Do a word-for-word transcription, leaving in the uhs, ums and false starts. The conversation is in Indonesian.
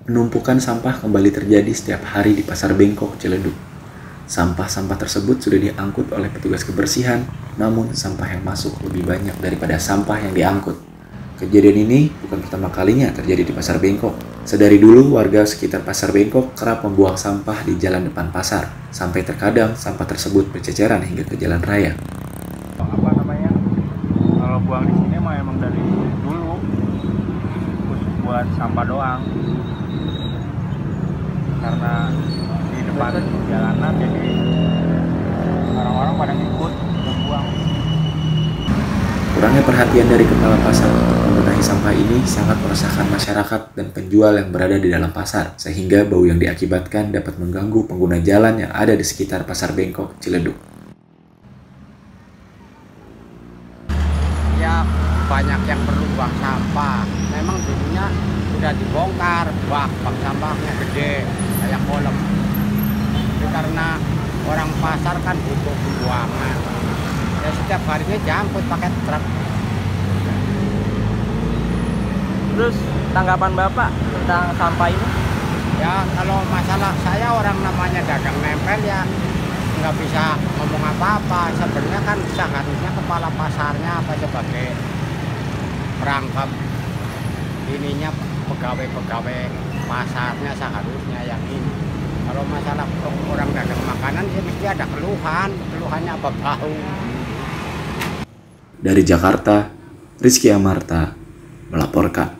Penumpukan sampah kembali terjadi setiap hari di Pasar Bengkok, Ciledug. Sampah-sampah tersebut sudah diangkut oleh petugas kebersihan, namun sampah yang masuk lebih banyak daripada sampah yang diangkut. Kejadian ini bukan pertama kalinya terjadi di Pasar Bengkok. Sedari dulu, warga sekitar Pasar Bengkok kerap membuang sampah di jalan depan pasar, sampai terkadang sampah tersebut berceceran hingga ke jalan raya. Apa namanya? Kalau buang di sini mah emang dari dulu khusus buat sampah doang. Karena di depan jalanan jadi orang-orang pada ngikut buang. Kurangnya perhatian dari kepala pasar untuk membenahi sampah ini sangat meresahkan masyarakat dan penjual yang berada di dalam pasar, sehingga bau yang diakibatkan dapat mengganggu pengguna jalan yang ada di sekitar Pasar Bengkok, Ciledug. Ya, banyak yang perlu buang sampah. Memang dulunya sudah dibongkar, wah, bank sampahnya gede, kayak kolam. Tapi karena orang pasar kan butuh pembuangan. Ya setiap harinya jangkut pakai truk. Terus tanggapan Bapak tentang sampah ini? Ya kalau masalah saya orang namanya dagang nempel ya nggak bisa ngomong apa-apa. Sebenarnya kan seharusnya kepala pasarnya apa sebagai perangkap ininya pegawai-pegawai pasarnya seharusnya yang ini. Kalau masalah orang dagang makanan ya mesti ada keluhan, keluhannya apa bau. Dari Jakarta, Rizky Amarta melaporkan.